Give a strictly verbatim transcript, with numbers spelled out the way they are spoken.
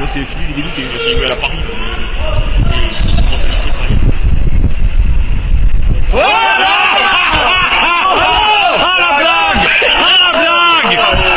c'est fini, il est dégoûté, parce qu'il est à la Paris. Oh, ah la blague! Ah la blague!